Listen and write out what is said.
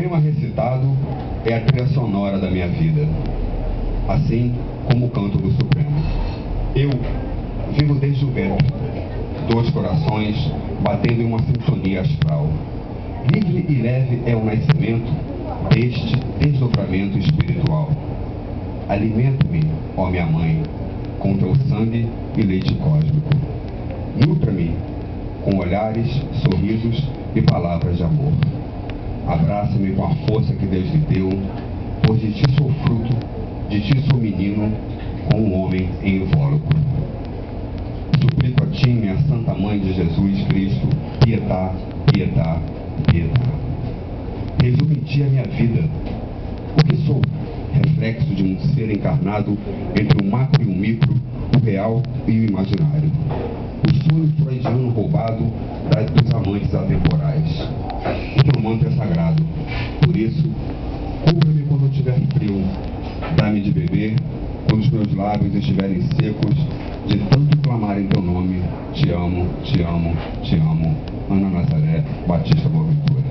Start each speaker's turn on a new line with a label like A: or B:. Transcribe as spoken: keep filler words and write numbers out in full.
A: poema recitado é a trilha sonora da minha vida, assim como o canto do Supremo. Eu vivo desde o ventre, dois corações batendo em uma sintonia astral. Livre e leve é o nascimento deste desdobramento espiritual. Alimenta-me, ó minha mãe, com teu sangue e leite cósmico. Nutra-me com olhares, sorrisos e palavras de amor. Abraça-me com a força que Deus lhe deu, pois de ti sou fruto, de ti sou menino, com um homem em invólucro. Suplico a ti, minha Santa Mãe de Jesus Cristo, pietá, pietá, pietá. Resume em ti a minha vida. O que sou? Reflexo de um ser encarnado entre o macro e o micro, o real e o imaginário. O sonho freudiano roubado dos amantes atemporais. O teu manto é sagrado. Por isso, cubra-me quando eu tiver frio. Dá-me de beber quando os meus lábios estiverem secos de tanto clamar em teu nome. Te amo, te amo, te amo. Ana Nazaré Batista Boaventura.